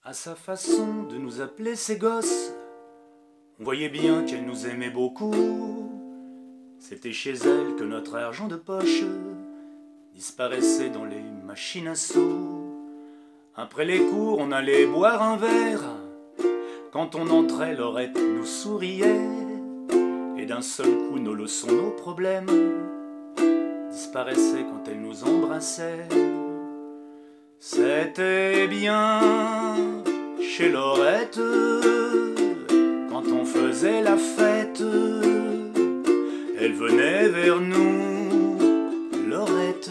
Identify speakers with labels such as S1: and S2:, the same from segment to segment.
S1: À sa façon de nous appeler ses gosses, on voyait bien qu'elle nous aimait beaucoup. C'était chez elle que notre argent de poche disparaissait dans les machines à sous. Après les cours, on allait boire un verre. Quand on entrait, Laurette nous souriait. Et d'un seul coup, nos leçons, nos problèmes disparaissaient quand elle nous embrassait. C'était bien chez Laurette quand on faisait la fête. Elle venait vers nous, Laurette.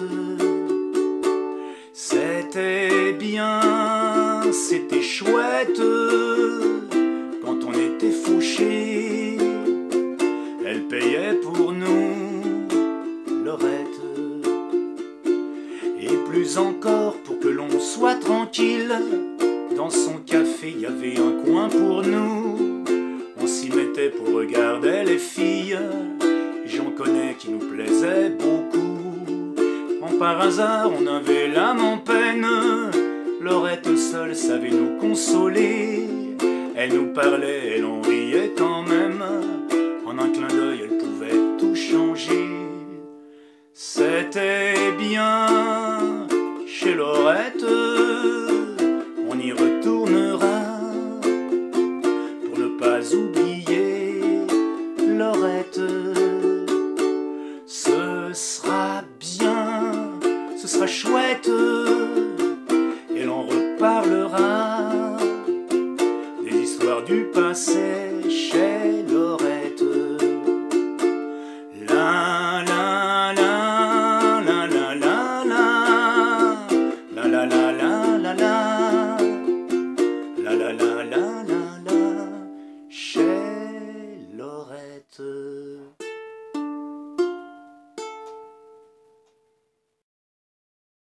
S1: C'était bien, c'était chouette quand on était fauchés. Elle payait pour nous, Laurette. Et plus encore pour que l'on soit tranquille, dans son café il y avait un coin pour nous. On s'y mettait pour regarder les filles. J'en connais qui nous plaisaient beaucoup. Quand par hasard on avait l'âme en peine, Laurette seule savait nous consoler. Elle nous parlait, elle en riait quand même. En un clin d'œil elle pouvait tout changer. C'était bien chez Laurette, on y retournera pour ne pas oublier Laurette. Ce sera bien, ce sera chouette, et l'on reparlera des histoires du passé chez Laurette. La la la la la la la la la la la la la la la la la.